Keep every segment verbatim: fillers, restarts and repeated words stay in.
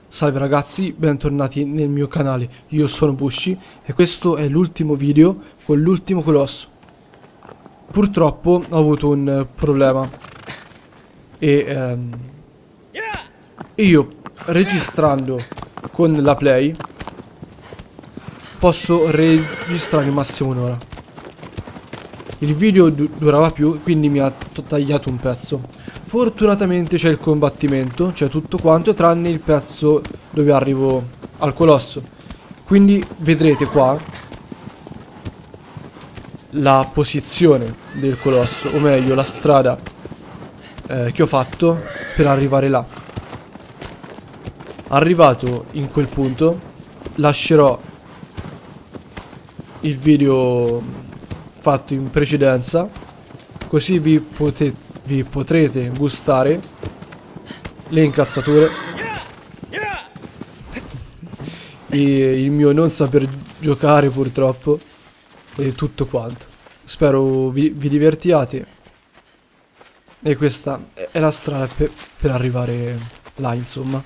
Salve ragazzi, bentornati nel mio canale, io sono Bushi e questo è l'ultimo video con l'ultimo colosso. Purtroppo ho avuto un problema e ehm, io registrando con la Play posso registrare al massimo un'ora. Il video du durava più, quindi mi ha tagliato un pezzo. Fortunatamente c'è il combattimento, c'è tutto quanto, tranne il pezzo dove arrivo al colosso. Quindi vedrete qua la posizione del colosso, o meglio la strada eh, che ho fatto per arrivare là. Arrivato in quel punto lascerò il video fatto in precedenza, così vi potete vi potrete gustare le incazzature e il mio non saper giocare purtroppo e tutto quanto. Spero vi, vi divertiate e questa è la strada per, per arrivare là, insomma.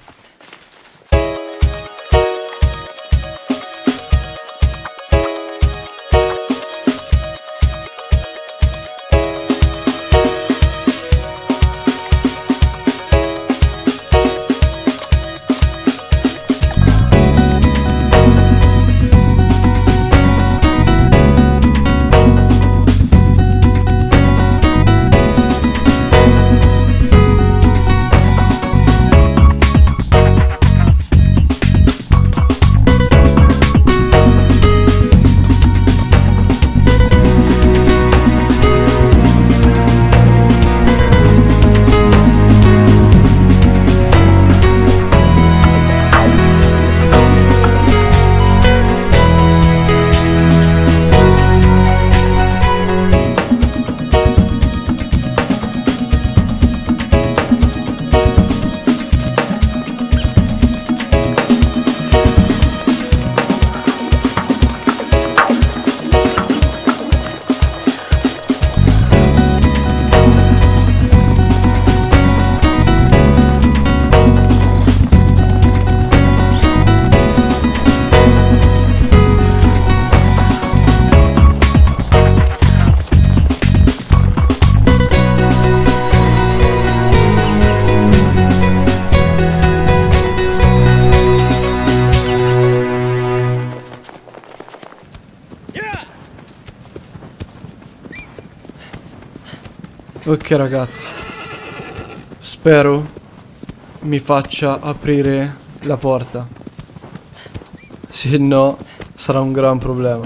Ok ragazzi, spero mi faccia aprire la porta, se no sarà un gran problema.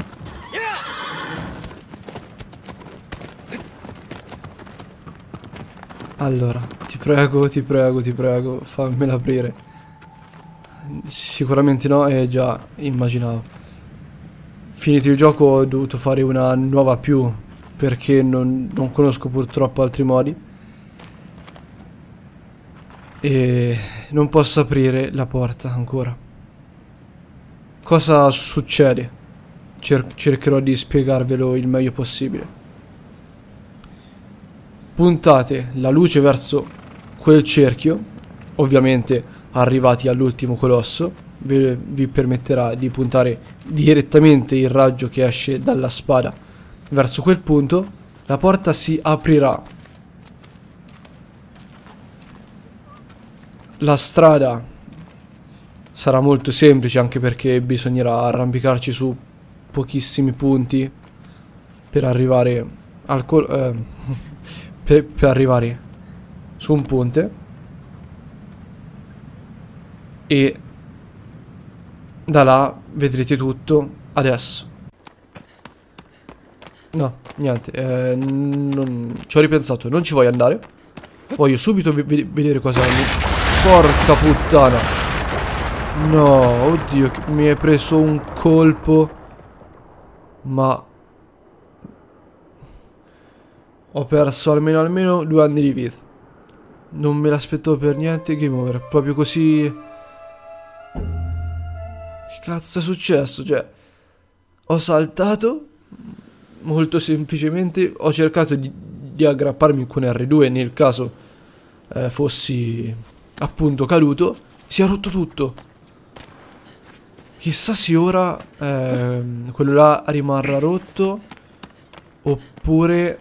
Allora, ti prego, ti prego, ti prego, fammela aprire. Sicuramente no, e già immaginavo. Finito il gioco ho dovuto fare una nuova più, perché non, non conosco purtroppo altri modi e non posso aprire la porta ancora. Cosa succede? Cer- cercherò di spiegarvelo il meglio possibile. Puntate la luce verso quel cerchio, ovviamente arrivati all'ultimo colosso, vi, vi permetterà di puntare direttamente il raggio che esce dalla spada verso quel punto. La porta si aprirà. La strada sarà molto semplice, anche perché bisognerà arrampicarci su pochissimi punti per arrivare al col eh, per, per arrivare su un ponte, e da là vedrete tutto adesso. No, niente, eh, non... ci ho ripensato, non ci voglio andare. Voglio subito vedere cosa hanno. Porca puttana. No, oddio, mi hai preso un colpo. Ma ho perso almeno almeno due anni di vita. Non me l'aspettavo per niente. Game over, proprio così. Che cazzo è successo? Cioè, ho saltato molto semplicemente, ho cercato di, di aggrapparmi con erre due nel caso eh, fossi appunto caduto, Si è rotto tutto. Chissà se ora ehm, quello là rimarrà rotto oppure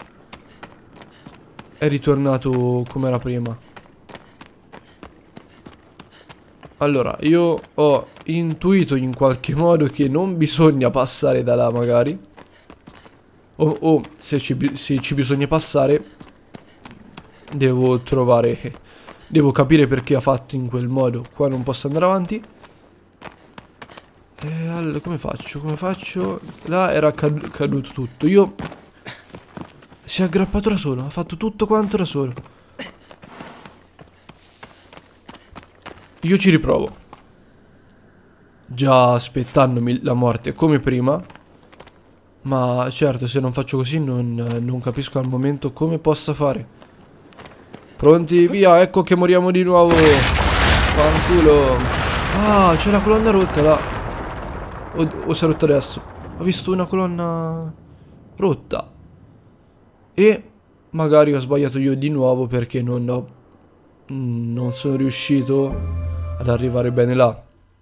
è ritornato come era prima. Allora, io ho intuito in qualche modo che non bisogna passare da là magari. O, o se, ci, se ci bisogna passare, devo trovare... Devo capire perché ha fatto in quel modo. Qua non posso andare avanti. E allora, come faccio? Come faccio? Là era cad caduto tutto. Io... Si è aggrappato da solo. Ha fatto tutto quanto da solo. Io ci riprovo. Già aspettandomi la morte come prima. Ma certo, se non faccio così non, non capisco al momento come possa fare. Pronti? Via, ecco che moriamo di nuovo. Fanculo. Ah, c'è la colonna rotta là. O, o si è rotta adesso? Ho visto una colonna rotta. E magari ho sbagliato io di nuovo perché non ho... Non sono riuscito ad arrivare bene là.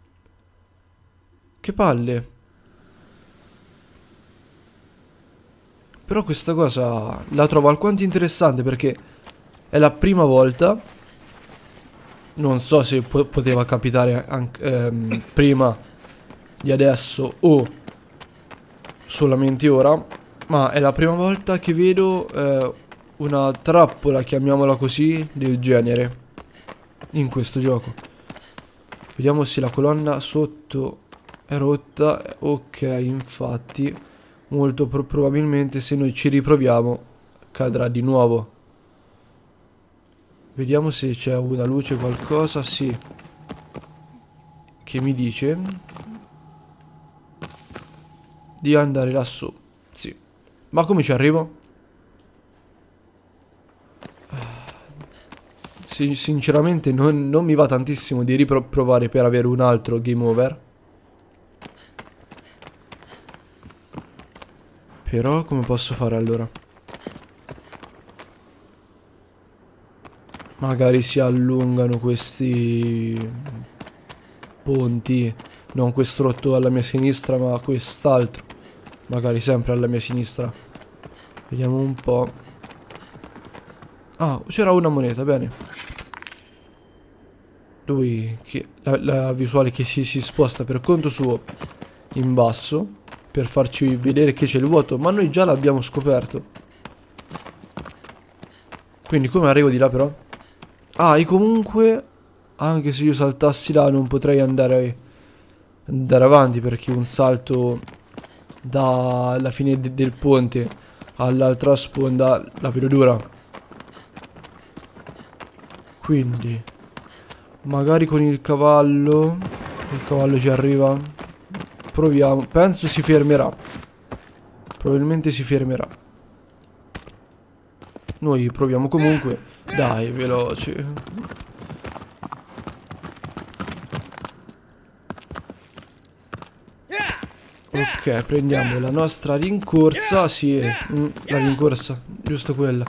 Che palle. Però questa cosa la trovo alquanto interessante perché è la prima volta. Non so se po poteva capitare anche ehm, prima di adesso o solamente ora, ma è la prima volta che vedo eh, una trappola, chiamiamola così, del genere in questo gioco. Vediamo se la colonna sotto è rotta. Ok, infatti molto pro probabilmente se noi ci riproviamo cadrà di nuovo. Vediamo se c'è una luce, qualcosa. Sì, che mi dice di andare lassù. Sì, ma come ci arrivo? Sin sinceramente non, non mi va tantissimo di riprovare per avere un altro game over. Però come posso fare allora? Magari si allungano questi ponti. Non questo rotto alla mia sinistra, ma quest'altro. Magari sempre alla mia sinistra. Vediamo un po'. Ah, c'era una moneta, bene. Lui, che, la, la visuale che si, si sposta per conto suo in basso per farci vedere che c'è il vuoto, ma noi già l'abbiamo scoperto. Quindi come arrivo di là però? Ah, e comunque anche se io saltassi là non potrei andare, andare avanti perché un salto dalla fine de del ponte all'altra sponda la vedo dura. Quindi magari con il cavallo. Il cavallo ci arriva. Proviamo. Penso si fermerà. Probabilmente si fermerà. Noi proviamo comunque. Dai, veloce. Ok, prendiamo la nostra rincorsa. Sì, mm, la rincorsa. Giusto quella.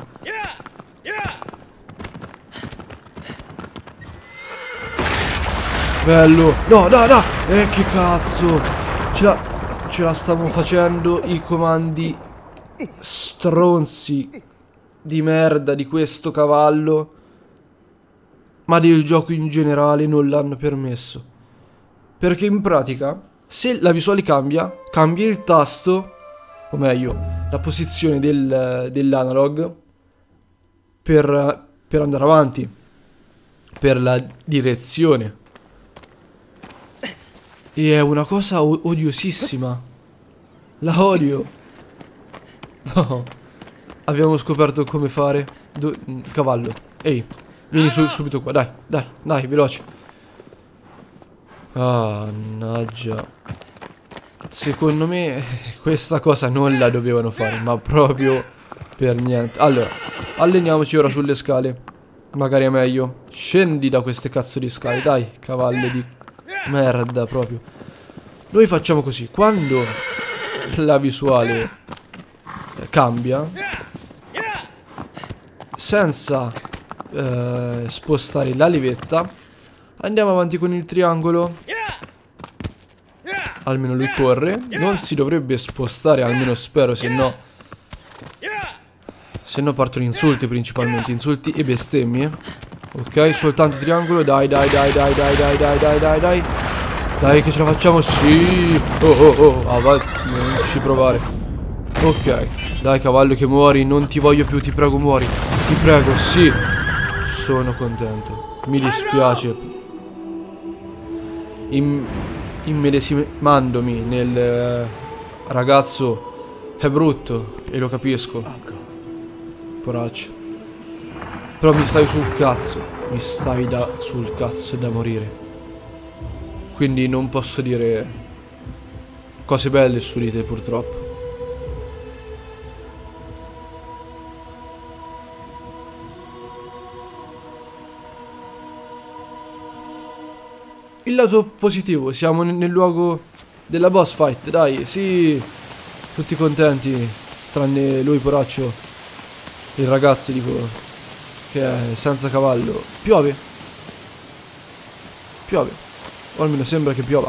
Bello. No, no, no. Eh, che cazzo. Ce la, ce la stavamo facendo i comandi stronzi di merda di questo cavallo. Ma del gioco in generale non l'hanno permesso. Perché in pratica, se la visuale cambia, cambia il tasto, o meglio, la posizione del, dell'analog per, per andare avanti, per la direzione. E è una cosa odiosissima. La odio. No. Abbiamo scoperto come fare. Do cavallo. Ehi, vieni su subito qua. Dai, dai, dai, veloce. Ah, mannaggia. Secondo me questa cosa non la dovevano fare, ma proprio per niente. Allora, alleniamoci ora sulle scale. Magari è meglio. Scendi da queste cazzo di scale. Dai, cavallo di merda proprio. Noi facciamo così. Quando la visuale cambia, senza eh, spostare la levetta, Andiamo avanti con il triangolo. Almeno lui corre. Non si dovrebbe spostare, almeno spero, se no Se no partono insulti principalmente. Insulti e bestemmie. Ok, soltanto triangolo. Dai, dai, dai, dai, dai, dai, dai, dai, dai, dai. Dai che ce la facciamo, sì. Oh, oh, oh, avanti, non ci provare. Ok, dai cavallo che muori. Non ti voglio più, ti prego muori. Ti prego, sì. Sono contento. Mi dispiace. Im Immedesimandomi nel eh, ragazzo è brutto. E lo capisco. Poraccio. Però mi stai sul cazzo. Mi stai da sul cazzo da morire. Quindi non posso dire cose belle su di te, purtroppo. Il lato positivo, siamo nel luogo della boss fight, dai, sì. Tutti contenti, tranne lui, poraccio. Il ragazzo, dico, che è senza cavallo. Piove. Piove. O almeno sembra che piova.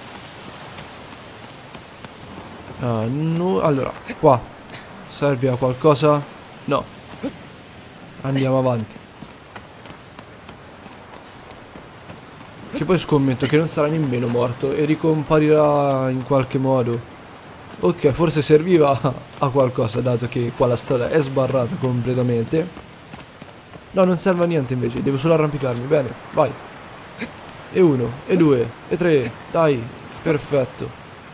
Ah, no. Allora, qua serve a qualcosa? No. Andiamo avanti. Che poi scommetto che non sarà nemmeno morto e ricomparirà in qualche modo. Ok, forse serviva a qualcosa, dato che qua la strada è sbarrata completamente. No, non serve a niente invece, devo solo arrampicarmi. Bene, vai. E uno, e due, e tre. Dai, perfetto.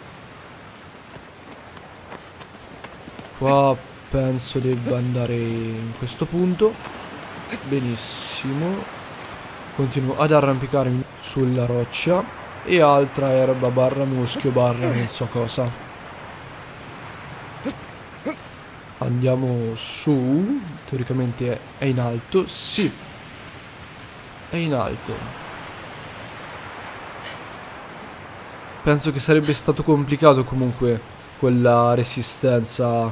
Qua penso debba andare in questo punto. Benissimo. Continuo ad arrampicarmi sulla roccia. E altra erba barra muschio barra non so cosa. Andiamo su. Teoricamente è in alto. Sì, è in alto. Penso che sarebbe stato complicato comunque quella resistenza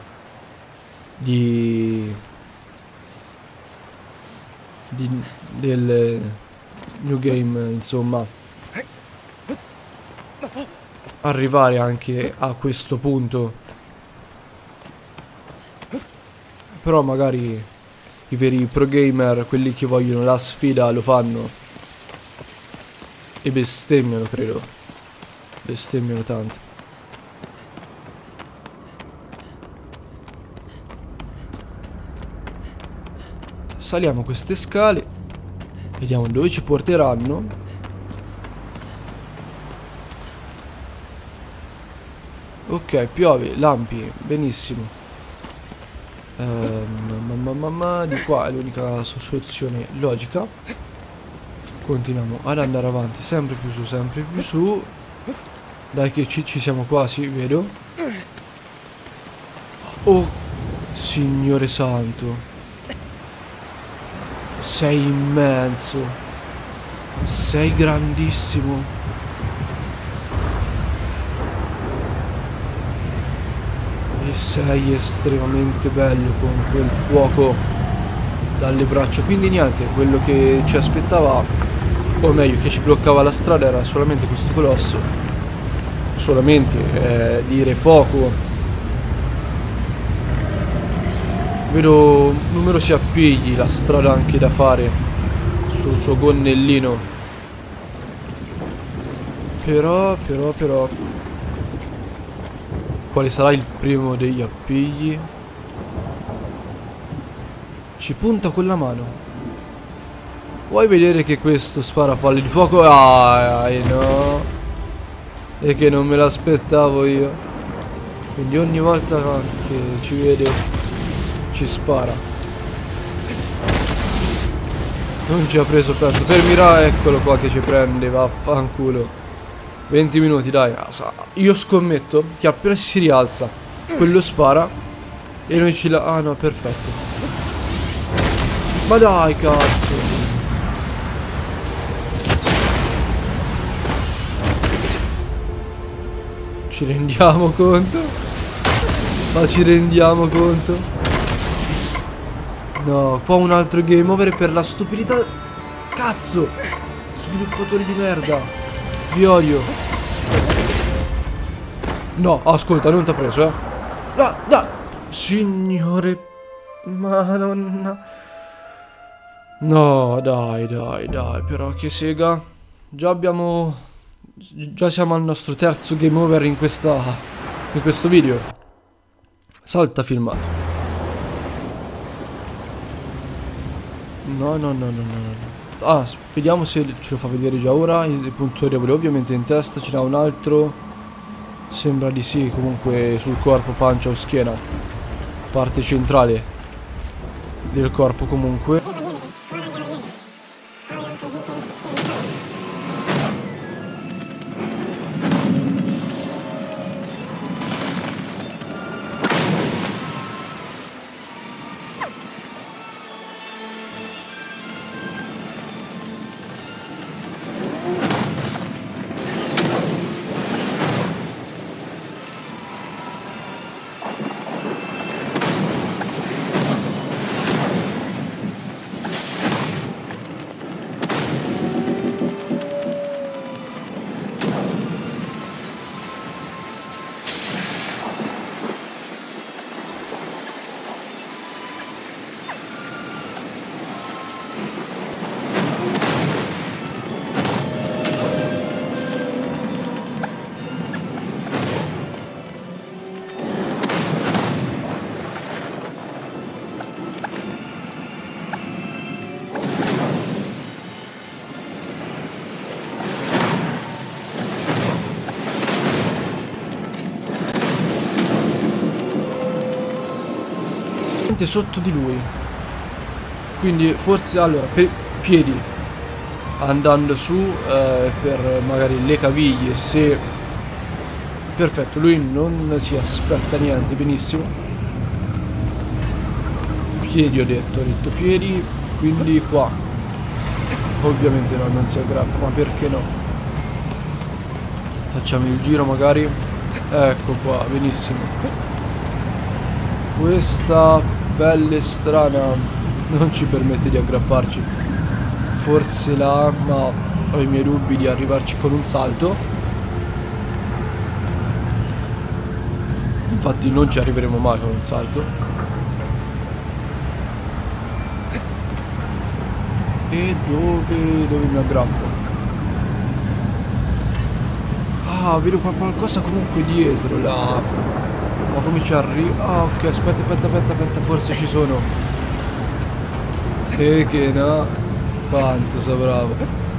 di, di del New Game, insomma, arrivare anche a questo punto. Però magari i veri pro gamer, quelli che vogliono la sfida, lo fanno. E bestemmiano, credo. Bestemmiano tanto. Saliamo queste scale. Vediamo dove ci porteranno. Ok, piove, lampi, benissimo. ehm, ma, ma, ma, Di qua è l'unica soluzione logica. Continuiamo ad andare avanti, sempre più su, sempre più su. Dai che ci, ci siamo quasi, vedo. Oh, Signore santo. Sei immenso. Sei grandissimo. E sei estremamente bello con quel fuoco dalle braccia. Quindi niente, quello che ci aspettava, o meglio che ci bloccava la strada, era solamente questo colosso. Solamente eh, dire poco. Vedo numerosi appigli, la strada anche da fare sul suo gonnellino. Però, però, però quale sarà il primo degli appigli? Ci punta con la mano. Vuoi vedere che questo spara palle di fuoco? Ah, no. E che non me l'aspettavo io. Quindi ogni volta che ci vede ci spara. Non ci ha preso penso per mirare. Eccolo qua che ci prende. Vaffanculo. venti minuti dai. Io scommetto che appena si rialza quello spara e noi ci la... Ah no, perfetto. Ma dai cazzo. Ci rendiamo conto? Ma ci rendiamo conto? No, qua un altro game over per la stupidità. Cazzo! sviluppatori di merda. Vi odio. No, ascolta, non t'ha preso, eh. No, no. Signore. Madonna. No, dai, dai, dai. Però che sega. Già abbiamo... Già siamo al nostro terzo game over in questa... In questo video. Salta filmato. No, no, no, no, no, no. Ah, vediamo se ce lo fa vedere già ora. Il punto debole ovviamente in testa. Ce n'ha un altro. Sembra di sì. Comunque sul corpo, pancia o schiena. Parte centrale del corpo comunque. Sotto di lui, quindi forse allora per piedi andando su eh, per magari le caviglie, se perfetto, lui non si aspetta niente, benissimo. Piedi, ho detto, ho detto piedi, quindi qua ovviamente no, non si aggrappa, ma perché no? Facciamo il giro magari, ecco qua, benissimo. Questa pelle strana non ci permette di aggrapparci, forse là, ma ho i miei dubbi di arrivarci con un salto. Infatti non ci arriveremo mai con un salto. E dove, dove mi aggrappo? Ah, vedo qua qualcosa comunque dietro là. Ma come ci arriva? Ah, ok, aspetta, aspetta, aspetta, aspetta, forse ci sono. E che no? Quanto so bravo.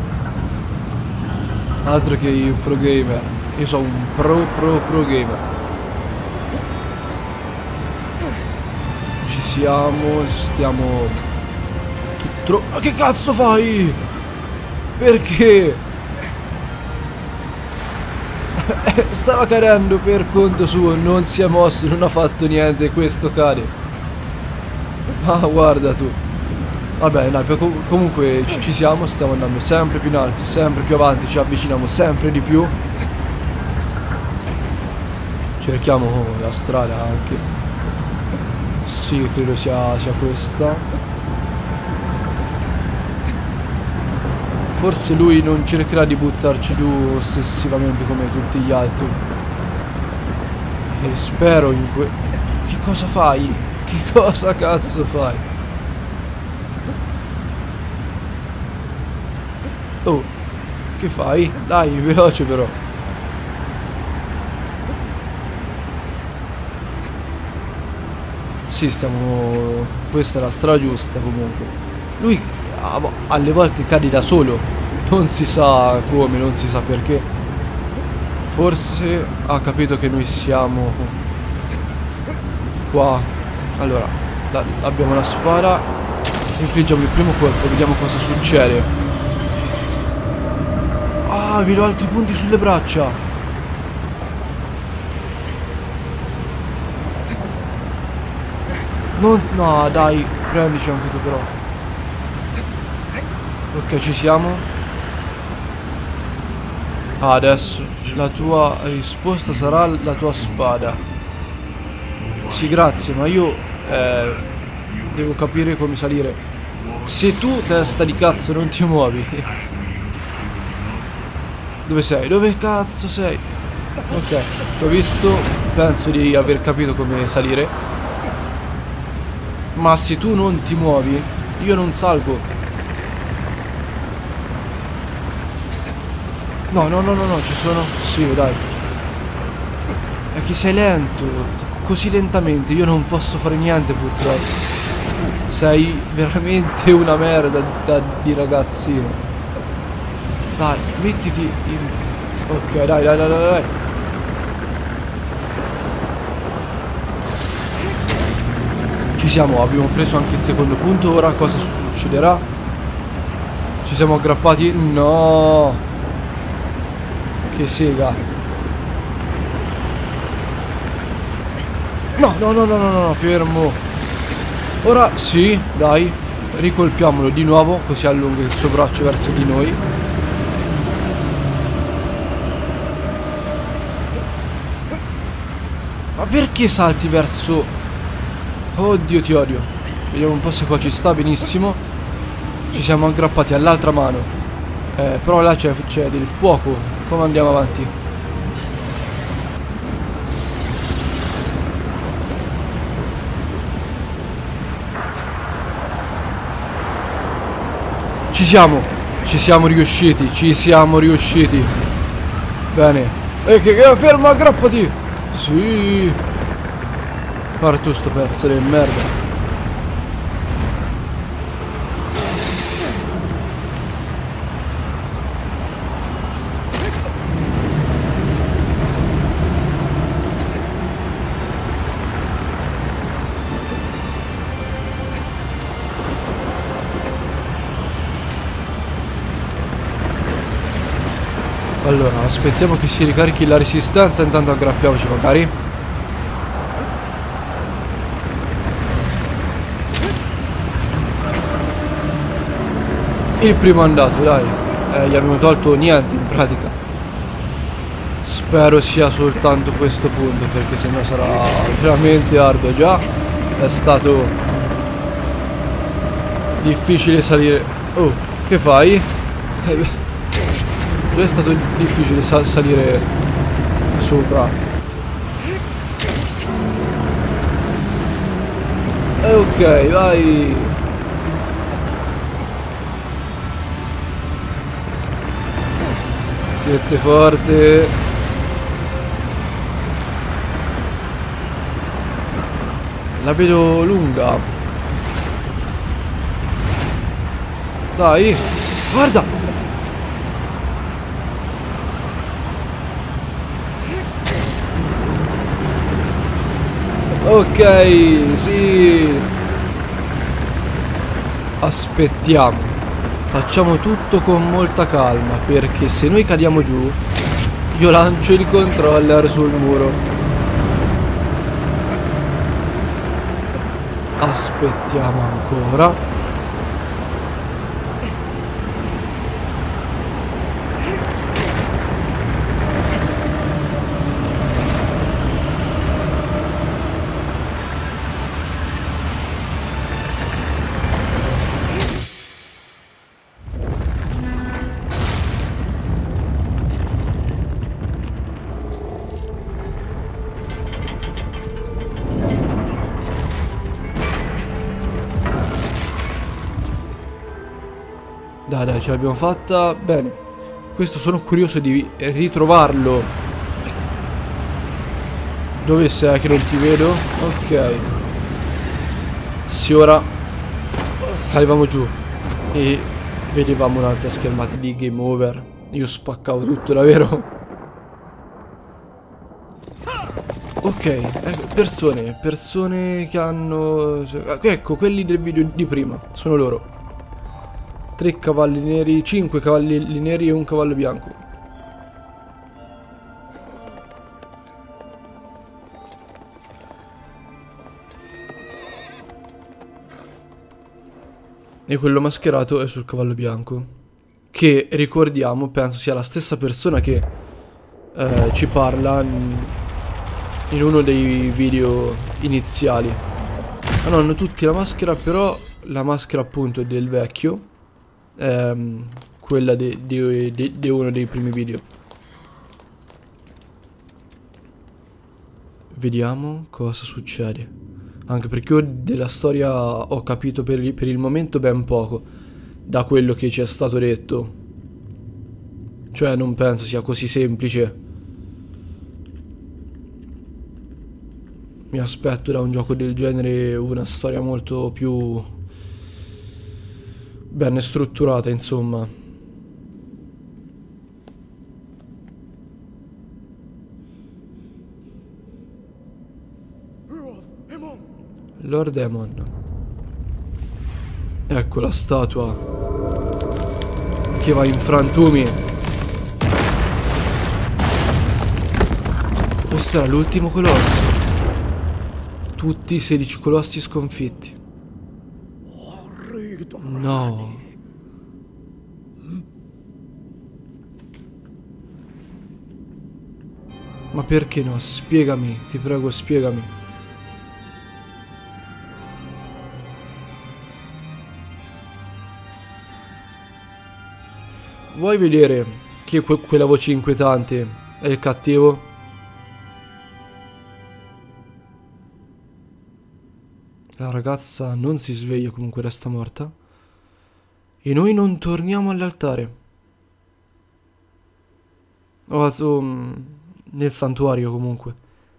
Altro che io pro gamer. Io sono un pro pro pro gamer. Ci siamo, stiamo... Tutto... Ma che cazzo fai? Perché? Stava cadendo per conto suo, non si è mosso, non ha fatto niente, questo cade. Ma guarda tu. Vabbè, dai, comunque ci, ci siamo, stiamo andando sempre più in alto, sempre più avanti, ci avviciniamo sempre di più. Cerchiamo la strada anche. Sì, credo sia, sia questa. Forse lui non cercherà di buttarci giù ossessivamente come tutti gli altri. E spero in que... Che cosa fai? Che cosa cazzo fai? Oh, che fai? Dai, veloce però. Sì, stiamo... Questa è la strada giusta comunque. Lui... alle volte cade da solo, non si sa come, non si sa perché. Forse ha capito che noi siamo qua. Allora, la, abbiamo la spada, infliggiamo il primo colpo, vediamo cosa succede. Ah, vedo altri punti sulle braccia. Non, no, dai, prendici anche tu però. Ok, ci siamo. Ah, adesso la tua risposta sarà la tua spada. Sì, grazie, ma io eh, devo capire come salire. Se tu, testa di cazzo, non ti muovi, Dove sei? Dove cazzo sei? Ok, ti ho visto. Penso di aver capito come salire. Ma se tu non ti muovi, io non salgo. No, no, no, no, no, ci sono. Sì, dai. È che sei lento. Così lentamente io non posso fare niente purtroppo. Sei veramente una merda da, di ragazzino. Dai, mettiti in... Ok, dai, dai, dai, dai, dai. Ci siamo, abbiamo preso anche il secondo punto. Ora cosa succederà? Ci siamo aggrappati? No. Che sega. No, no, no, no, no, no, fermo. Ora sì, dai, ricolpiamolo di nuovo, così allunga il suo braccio verso di noi. Ma perché salti verso... Oddio, ti odio. Vediamo un po' se qua ci sta benissimo. Ci siamo aggrappati all'altra mano. Eh, però là c'è del fuoco. Come andiamo avanti? Ci siamo, ci siamo riusciti, ci siamo riusciti. Bene. E che, che ferma, aggrappati. Sì. Guarda tu sto pezzo di merda. Allora, aspettiamo che si ricarichi la resistenza, intanto aggrappiamoci magari. Il primo è andato, dai. Eh, gli abbiamo tolto niente in pratica. Spero sia soltanto questo punto, perché sennò sarà veramente arduo. Già è stato difficile salire. Oh, che fai? Già è stato difficile sal salire sopra. E ok, vai. Siete forte. La vedo lunga. Dai, guarda. Ok, sì. Aspettiamo. Facciamo tutto con molta calma, perché se noi cadiamo giù, io lancio il controller sul muro. Aspettiamo ancora. Dai, dai, ce l'abbiamo fatta. Bene. Questo sono curioso di ritrovarlo. Dove sei che non ti vedo? Ok. Sì, ora calivamo giù e vedevamo un'altra schermata di game over. Io spaccavo tutto, davvero. Ok, eh, persone, persone che hanno... Ecco, quelli del video di prima, sono loro. Tre cavalli neri, cinque cavalli neri e un cavallo bianco. E quello mascherato è sul cavallo bianco, che ricordiamo, penso sia la stessa persona che eh, ci parla in, in uno dei video iniziali. Ah no, hanno tutti la maschera, però la maschera appunto è del vecchio. Ehm, quella di de, de, de uno dei primi video. Vediamo cosa succede. Anche perché io della storia ho capito per il, per il momento ben poco da quello che ci è stato detto. Cioè non penso sia così semplice. Mi aspetto da un gioco del genere una storia molto più ben strutturata, insomma. Lord Emon. Ecco la statua che va in frantumi. Questo era l'ultimo colosso. Tutti i sedici colossi sconfitti. No. Ma perché no? Spiegami, ti prego, spiegami. Vuoi vedere che que quella voce inquietante è il cattivo? La ragazza non si sveglia, comunque resta morta. E noi non torniamo all'altare. O um, nel santuario, comunque.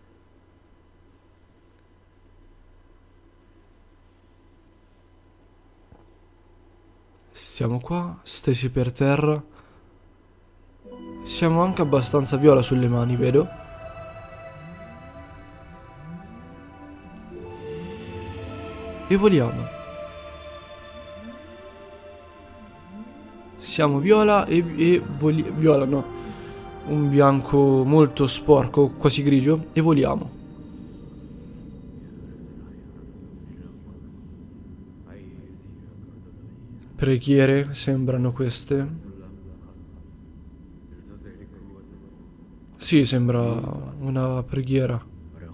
Siamo qua, stesi per terra. Siamo anche abbastanza viola sulle mani, vedo. E voliamo. Siamo viola e, e voli viola, no. Un bianco molto sporco, quasi grigio, e voliamo. Preghiere sembrano queste. Sì, sembra una preghiera.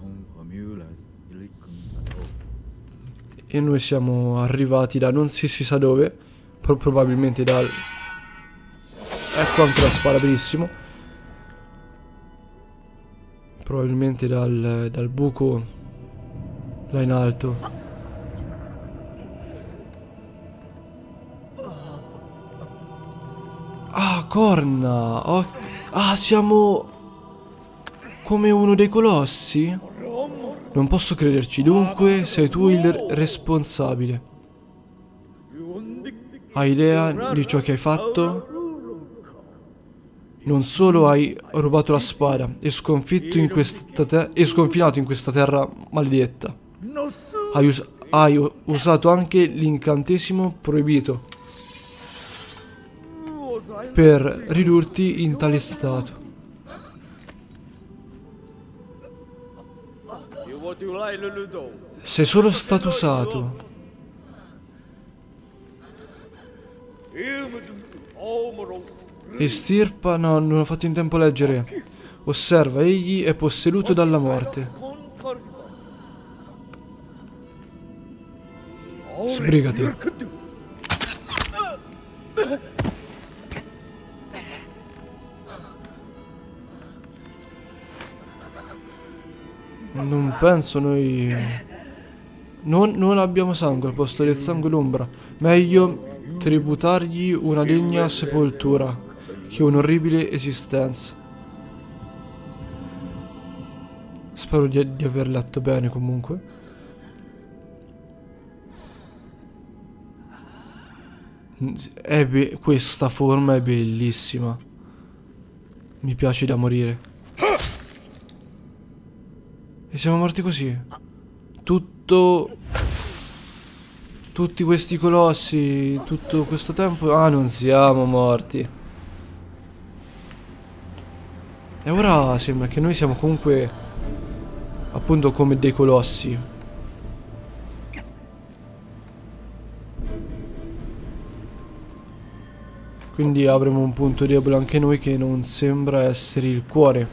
E noi siamo arrivati da non si, si sa dove. Pro probabilmente dal... Ecco anche la spada, benissimo. Probabilmente dal, dal buco là in alto. Ah, corna! Oh, ah, siamo come uno dei colossi? Non posso crederci, dunque sei tu il responsabile. Hai idea di ciò che hai fatto? Non solo hai rubato la spada e sconfitto in questa te e sconfinato in questa terra maledetta. Hai, us hai usato anche l'incantesimo proibito per ridurti in tale stato. Sei solo stato usato. Estirpa, no, non ho fatto in tempo a leggere. Osserva, egli è posseduto dalla morte. Sbrigati. Non penso noi... Non, non abbiamo sangue al posto del sangue l'ombra. Meglio tributargli una degna sepoltura che un'orribile esistenza. Spero di, di aver letto bene comunque. È be- questa forma è bellissima. Mi piace da morire. E siamo morti così. Tutto... Tutti questi colossi, tutto questo tempo... Ah, non siamo morti. E ora sembra che noi siamo comunque... Appunto come dei colossi. Quindi avremo un punto debole anche noi che non sembra essere il cuore.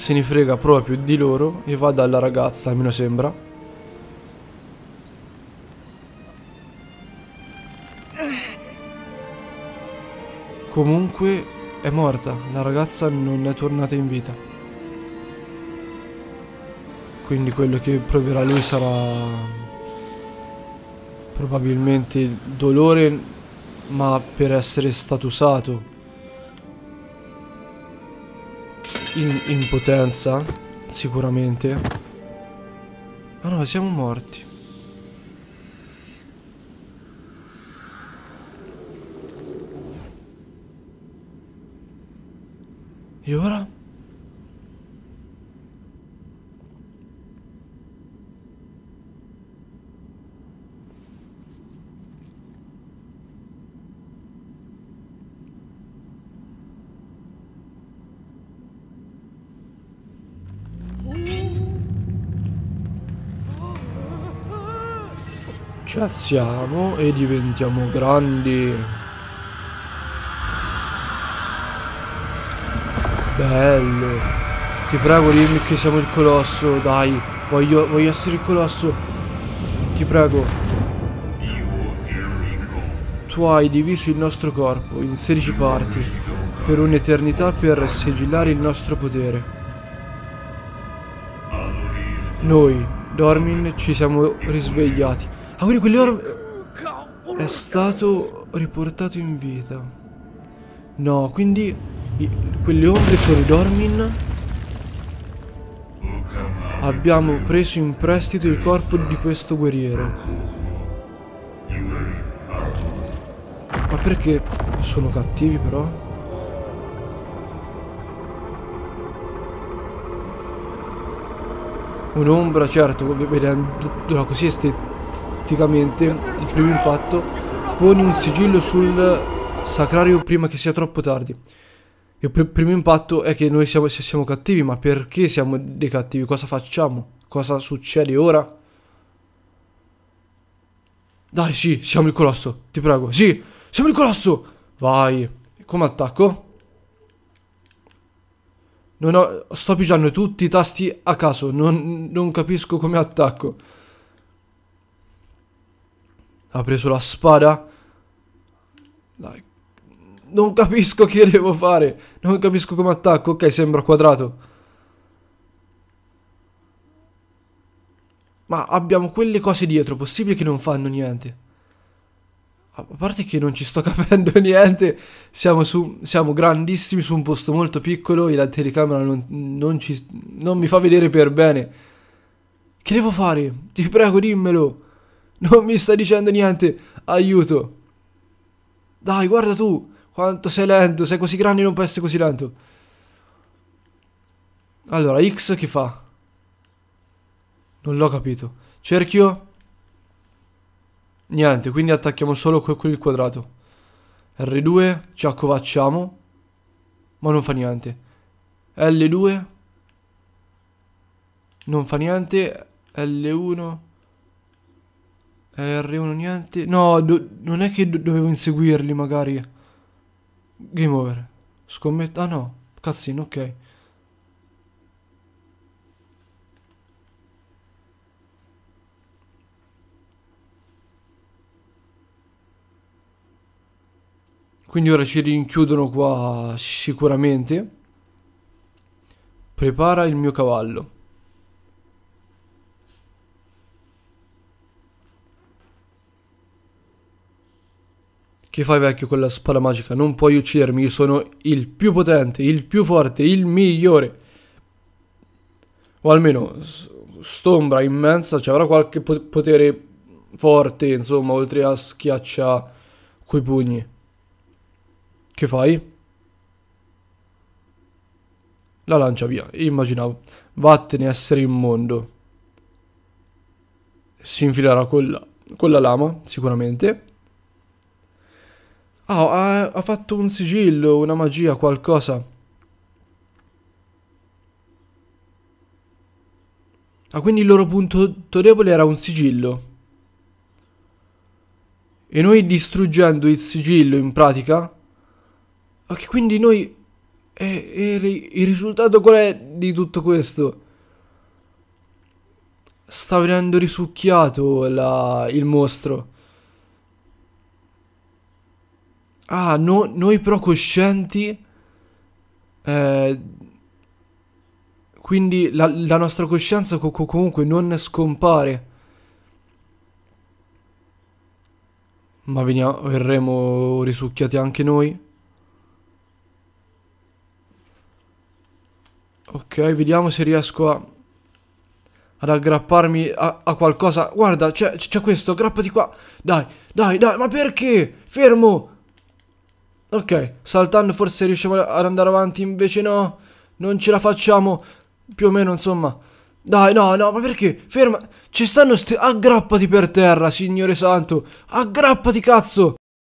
se ne frega proprio di loro e va dalla ragazza, almeno sembra. Comunque è morta, la ragazza non è tornata in vita. Quindi quello che proverà lui sarà probabilmente dolore, ma per essere stato usato, in impotenza, sicuramente. Ah no, siamo morti. E ora? Ci alziamo e diventiamo grandi. Bello. Ti prego, dimmi che siamo il colosso. Dai, voglio, voglio essere il colosso. Ti prego. Tu hai diviso il nostro corpo in sedici parti per un'eternità per sigillare il nostro potere. Noi, Dormin, ci siamo risvegliati. Ah, quindi quelle ore... È stato riportato in vita. No, quindi i... quelle ombre sono i Dormin. Abbiamo preso in prestito il corpo di questo guerriero. Ma perché sono cattivi però? Un'ombra, certo, vedendola così esteticamente. Il primo impatto. Poni un sigillo sul sacrario prima che sia troppo tardi. Il pr primo impatto è che noi siamo, se siamo cattivi, ma perché siamo dei cattivi? Cosa facciamo? Cosa succede ora? Dai, sì, siamo il colosso, ti prego. Sì, siamo il colosso. Vai. Come attacco? Non ho, sto pigiando tutti i tasti a caso. Non, non capisco come attacco. Ha preso la spada. Dai. Non capisco che devo fare. Non capisco come attacco. Ok, sembra quadrato. Ma abbiamo quelle cose dietro. Possibile che non fanno niente? A parte che non ci sto capendo niente. Siamo, su, siamo grandissimi su un posto molto piccolo. E la telecamera non, non, ci, non mi fa vedere per bene. Che devo fare? Ti prego, dimmelo. Non mi sta dicendo niente. Aiuto. Dai, guarda tu. Quanto sei lento. Sei così grande e non puoi essere così lento. Allora, X che fa? Non l'ho capito. Cerchio. Niente, quindi attacchiamo solo con il quadrato. R due, ci accovacciamo. Ma non fa niente. L due. Non fa niente. L uno. R uno niente. No, non è che do dovevo inseguirli magari. Game over. Scommetto. Ah no, cazzino, ok. Quindi ora ci rinchiudono qua sicuramente. Prepara il mio cavallo. Che fai, vecchio, con la spada magica? Non puoi uccidermi, io sono il più potente, il più forte, il migliore. O almeno st'ombra immensa, cioè avrà qualche potere forte, insomma, oltre a schiaccia coi pugni. Che fai? La lancia via, immaginavo. Vattene, essere immondo. Si infilerà con la, con la lama, sicuramente. Ah, ha, ha fatto un sigillo, una magia, qualcosa. Ah, quindi il loro punto debole era un sigillo. E noi distruggendo il sigillo, in pratica... Ok, quindi noi... E, e ri- il risultato qual è di tutto questo? Sta venendo risucchiato la- il mostro. Ah, no- noi però coscienti. eh, quindi la, la nostra coscienza co- co- comunque non scompare. Ma venia- verremo risucchiati anche noi? Ok, vediamo se riesco a, ad aggrapparmi a, a qualcosa. Guarda, c'è, c'è questo, aggrappati qua. Dai, dai, dai, ma perché? Fermo! Ok, saltando forse riusciamo ad andare avanti, invece no. Non ce la facciamo. Più o meno, insomma. Dai, no, no, ma perché? Ferma. Ci stanno sti... Aggrappati per terra, signore santo. Aggrappati, cazzo.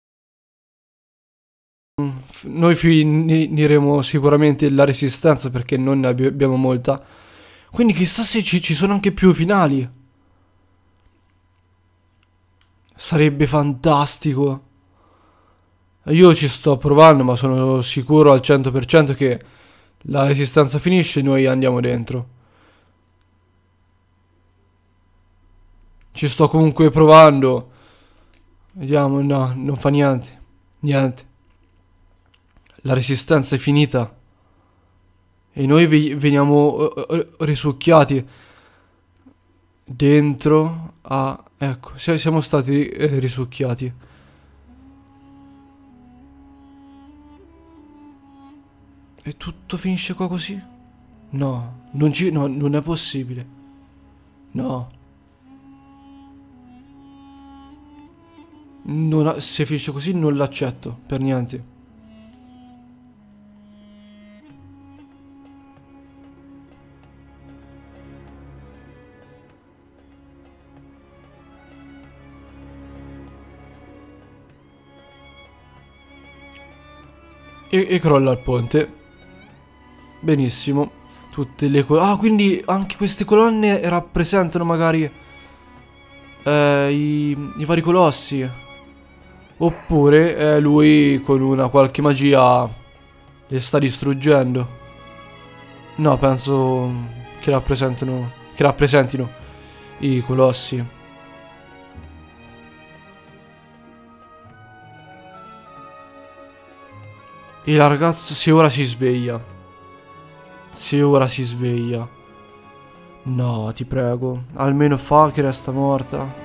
F- Noi finiremo sicuramente la resistenza perché non ne abbi- abbiamo molta. Quindi chissà se ci, ci sono anche più finali. Sarebbe fantastico. Io ci sto provando, ma sono sicuro al cento per cento che la resistenza finisce e noi andiamo dentro. Ci sto comunque provando. Vediamo, no, non fa niente. Niente. La resistenza è finita. E noi vi- veniamo eh, eh, risucchiati dentro a... Ecco, si- siamo stati eh, risucchiati. E tutto finisce qua così? No, non ci... No, non è possibile. No. Non ha- se finisce così non l'accetto, per niente. E, e crolla il ponte. Benissimo. Tutte le colonne... Ah, quindi anche queste colonne rappresentano magari eh, i, i vari colossi. Oppure eh, lui con una qualche magia li sta distruggendo. No, penso che rappresentano, che rappresentino i colossi. E la ragazza, se ora si sveglia. Se ora si sveglia. No, ti prego. Almeno fa che resta morta.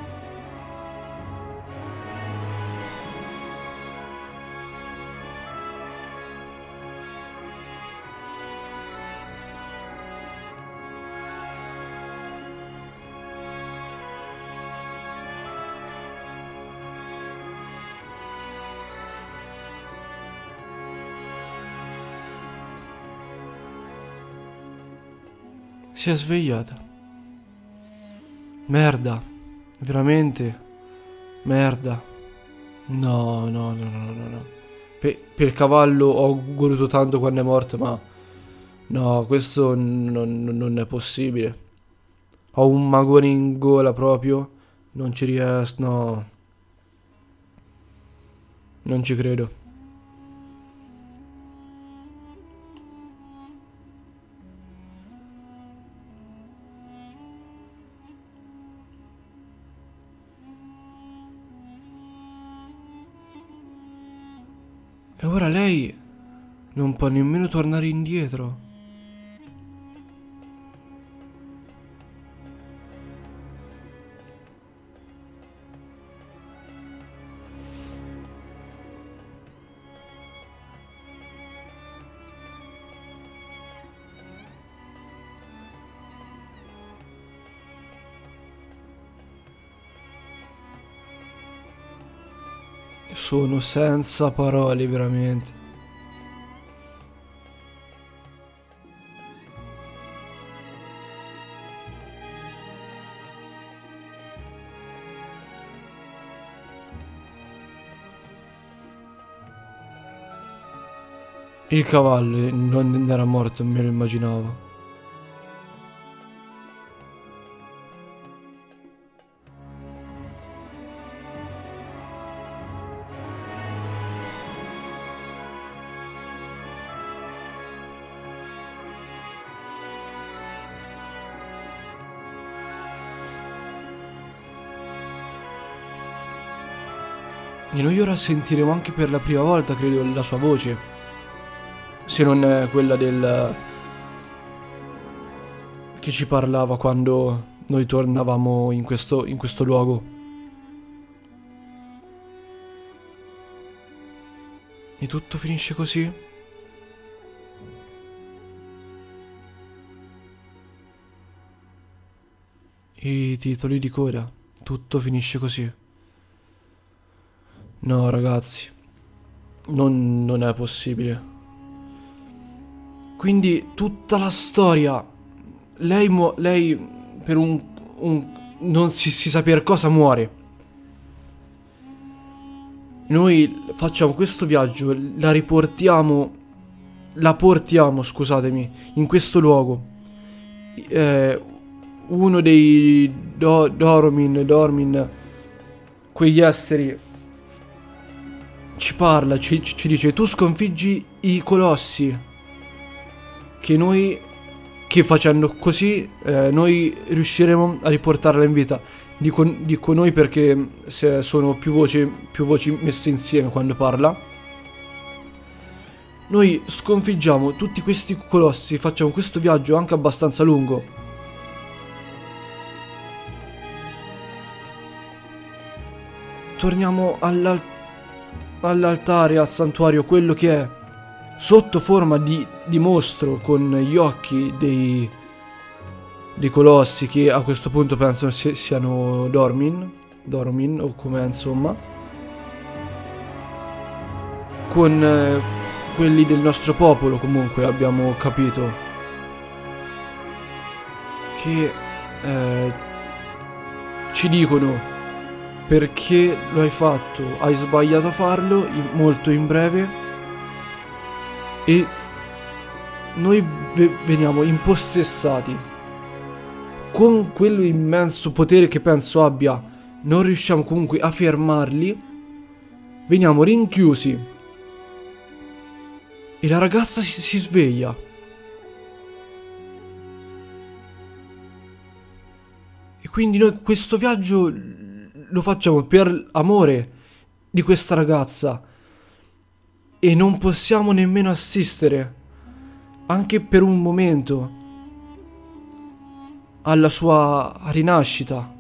Si è svegliata. Merda. Veramente. Merda. No, no, no, no, no, no. Pe- per il cavallo ho goduto tanto quando è morto, ma... No, questo non, non è possibile. Ho un magone in gola proprio. Non ci riesco, no. Non ci credo. E ora lei non può nemmeno tornare indietro. Sono senza parole, veramente. Il cavallo non era morto, me lo immaginavo. E noi ora sentiremo anche per la prima volta, credo, la sua voce. Se non è quella del... che ci parlava quando noi tornavamo in questo, in questo luogo. E tutto finisce così? I titoli di coda. Tutto finisce così. No, ragazzi. Non, non è possibile. Quindi tutta la storia. Lei, mu- lei per un, un... non si, si sa per cosa muore. Noi facciamo questo viaggio, la riportiamo, la portiamo, scusatemi, in questo luogo. Eh, uno dei do, Doromin, Dormin, quegli esseri, ci parla, ci, ci dice: tu sconfiggi i colossi, che noi, che facendo così, eh, noi riusciremo a riportarla in vita. Dico, dico noi perché se sono più voci, più voci messe insieme quando parla. Noi sconfiggiamo tutti questi colossi, facciamo questo viaggio anche abbastanza lungo. Torniamo all'al- all'altare, al santuario, quello che è, sotto forma di, di mostro, con gli occhi dei... dei colossi, che a questo punto pensano si siano Dormin, Doromin o come insomma, con eh, quelli del nostro popolo, comunque abbiamo capito che eh, ci dicono: perché lo hai fatto, hai sbagliato a farlo, in, molto in breve, e noi ve veniamo impossessati con quello immenso potere che penso abbia. Non riusciamo comunque a fermarli, veniamo rinchiusi e la ragazza si, si sveglia. E quindi noi questo viaggio lo facciamo per amore di questa ragazza e non possiamo nemmeno assistere, anche per un momento, alla sua rinascita.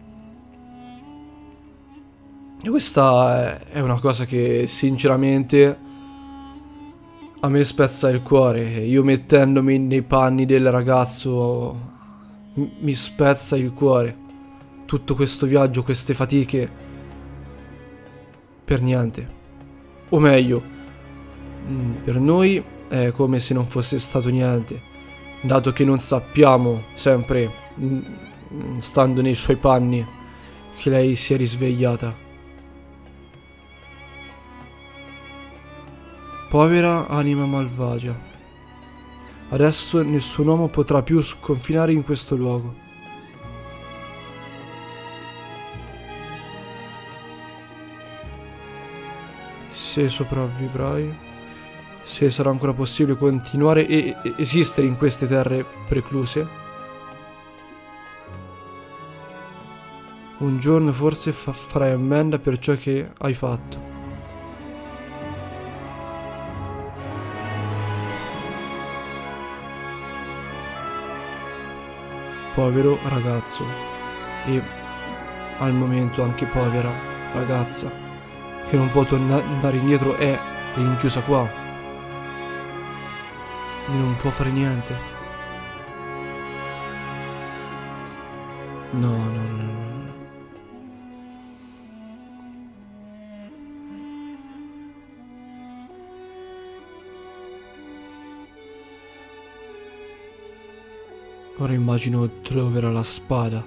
E questa è una cosa che sinceramente a me spezza il cuore. Io mettendomi nei panni del ragazzo mi spezza il cuore. Tutto questo viaggio, queste fatiche, per niente. O meglio, per noi è come se non fosse stato niente, dato che non sappiamo sempre, stando nei suoi panni, che lei si è risvegliata. Povera anima malvagia. Adesso nessun uomo potrà più sconfinare in questo luogo. Se sopravvivrai, se sarà ancora possibile continuare e, e esistere in queste terre precluse, un giorno forse fa farai ammenda per ciò che hai fatto. Povero ragazzo, e al momento anche povera ragazza, che non può tornare indietro, è rinchiusa qua e non può fare niente. No, no, no, no. Ora immagino troverà la spada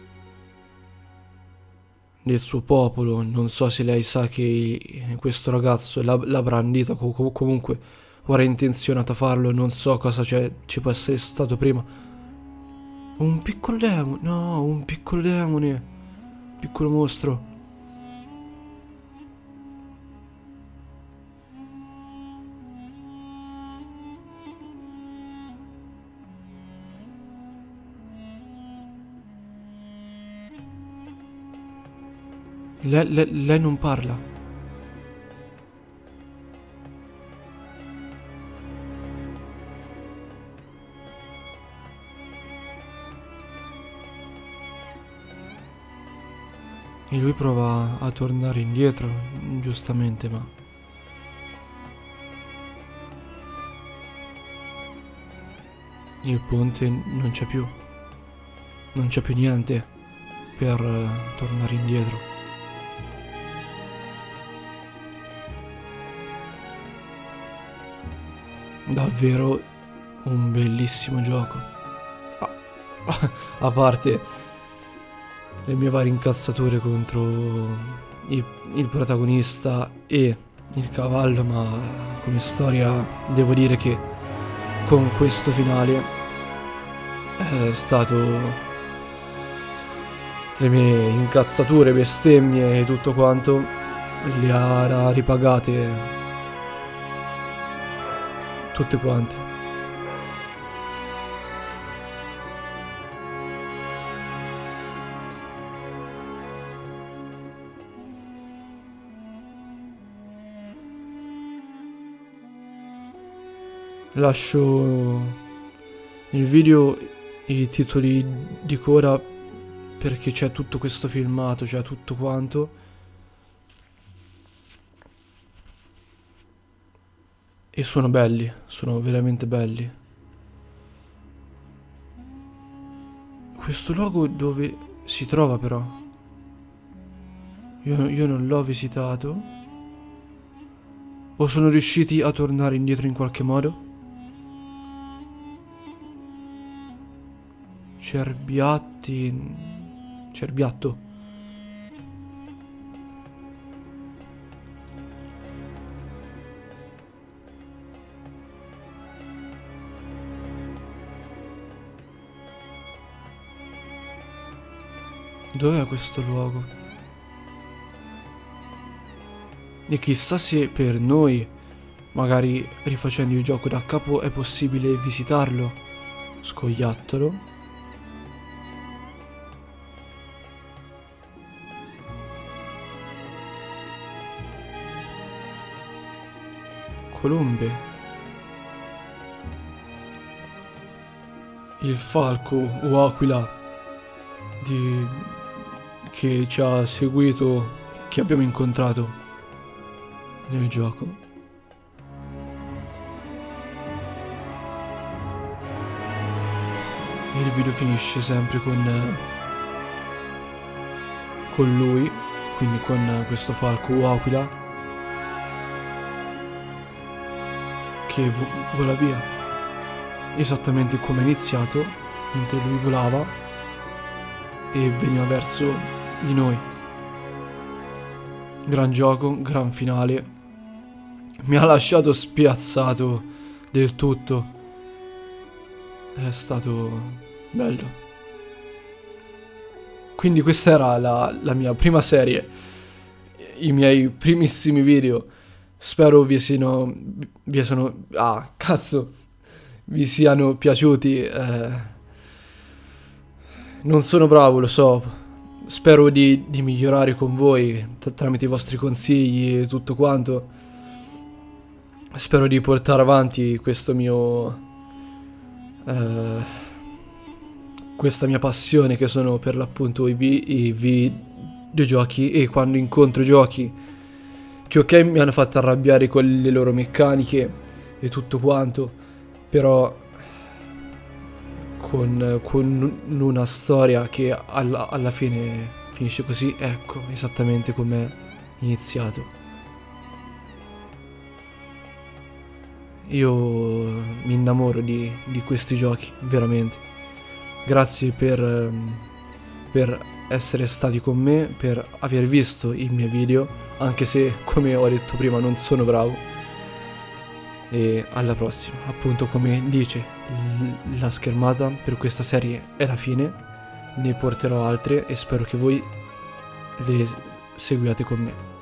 del suo popolo. Non so se lei sa che questo ragazzo l'ha brandita, o comunque ora è intenzionato a farlo. Non so cosa c'è, ci può essere stato prima. Un piccolo demone, no, un piccolo demone, piccolo mostro. Le, le, lei non parla. E lui prova a tornare indietro, giustamente, ma... il ponte non c'è più. Non c'è più niente per uh, tornare indietro. Davvero un bellissimo gioco. Ah, a parte le mie varie incazzature contro il, il protagonista e il cavallo, ma come storia devo dire che con questo finale è stato le mie incazzature, bestemmie e tutto quanto le ha ripagate tutte quante. Lascio il video e i titoli di coda perché c'è tutto questo filmato, c'è tutto quanto. E sono belli, sono veramente belli. Questo luogo dove si trova però? Io, io non l'ho visitato. O sono riusciti a tornare indietro in qualche modo? Cerbiatti... Cerbiatto. Dov'è questo luogo? E chissà se per noi, magari rifacendo il gioco da capo, è possibile visitarlo. Scoiattolo. Colombe. Il falco o aquila di... che ci ha seguito, che abbiamo incontrato nel gioco. E il video finisce sempre con con lui, quindi con questo falco o aquila che vo vola via, esattamente come è iniziato, mentre lui volava e veniva verso di noi. Gran gioco, gran finale. Mi ha lasciato spiazzato del tutto. È stato bello. Quindi questa era la, la mia prima serie, i miei primissimi video. Spero vi siano, vi sono, ah cazzo, vi siano piaciuti. Eh, non sono bravo, lo so. Spero di, di migliorare con voi tramite i vostri consigli e tutto quanto. Spero di portare avanti questo mio eh, questa mia passione, che sono per l'appunto i, vi i videogiochi, e quando incontro giochi che ok mi hanno fatto arrabbiare con le loro meccaniche e tutto quanto, però con, con una storia che alla, alla fine finisce così, ecco, esattamente come è iniziato. Io mi innamoro di, di questi giochi, veramente. Grazie per, per essere stati con me, per aver visto i miei video, anche se, come ho detto prima, non sono bravo. E alla prossima. Appunto, come dice la schermata, per questa serie è la fine. Ne porterò altre e spero che voi le seguiate con me.